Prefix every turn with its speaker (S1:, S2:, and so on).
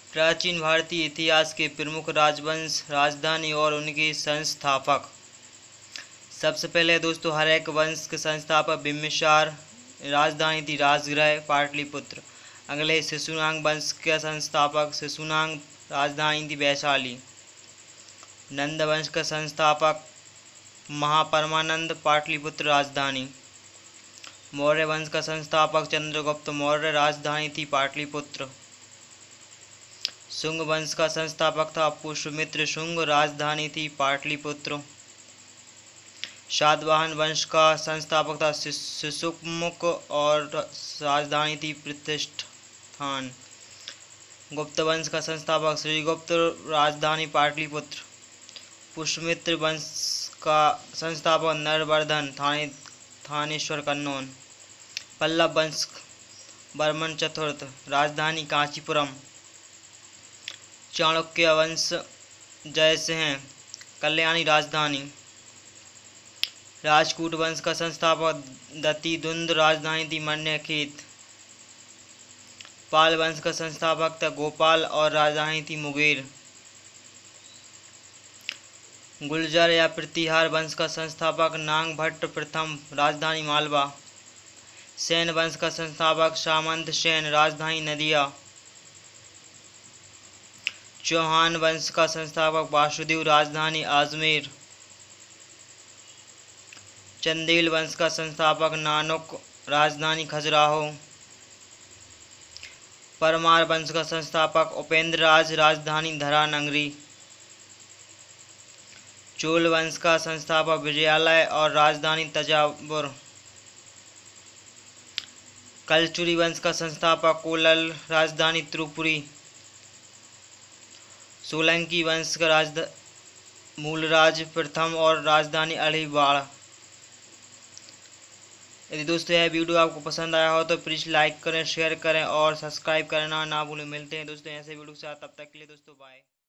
S1: प्राचीन भारतीय इतिहास के प्रमुख राजवंश, राजधानी और उनके संस्थापक। सबसे पहले दोस्तों हर्यक वंश के संस्थापक बिंबिसार, राजधानी थी राजगृह पाटलिपुत्र। अगले शिशुनाग वंश के संस्थापक शिशुनाग, राजधानी थी वैशाली। नंद वंश का संस्थापक महापरमानंद, पाटलिपुत्र राजधानी। मौर्य वंश का संस्थापक चंद्रगुप्त मौर्य, राजधानी थी पाटलिपुत्र। शुंग वंश का संस्थापक था पुष्यमित्र शुंग, राजधानी थी पाटलिपुत्र। सातवाहन वंश का संस्थापक था सुषुम्मुख और राजधानी थी प्रतिष्ठान। गुप्त वंश का संस्थापक श्रीगुप्त, राजधानी पाटलिपुत्र। पुष्यमित्र वंश का संस्थापक नरवर्धन, थानेश्वर कन्नौज। पल्लव वंश वर्मन चतुर्थ, राजधानी कांचीपुरम। चाणक्य वंश जयसिंह, कल्याणी, राजधानी। राजपूत वंश का संस्थापक दत्तिदुंद, राजधानी थी मन्यखेत। पाल वंश का संस्थापक था गोपाल और राजधानी थी मुंगेर। गुर्जर या प्रतिहार वंश का संस्थापक नाग भट्ट प्रथम, राजधानी मालवा। सेन वंश का संस्थापक सामंत सेन, राजधानी नदिया। चौहान वंश का संस्थापक वासुदेव, राजधानी अजमेर। चंदेल वंश का संस्थापक नानक, राजधानी खजुराहो। परमार वंश का संस्थापक उपेंद्र राज, राजधानी धरानगरी। चोल वंश का संस्थापक विजयालय और राजधानी तंजावुर। कलचुरी वंश का संस्थापक कोल्लल, राजधानी त्रिपुरी। सोलंकी वंश का मूलराज प्रथम और राजधानी अलीबाड़। यदि दोस्तों यह वीडियो आपको पसंद आया हो तो प्लीज़ लाइक करें, शेयर करें और सब्सक्राइब करना ना भूलें। मिलते हैं दोस्तों ऐसे वीडियो के साथ, तब तक के लिए दोस्तों बाय।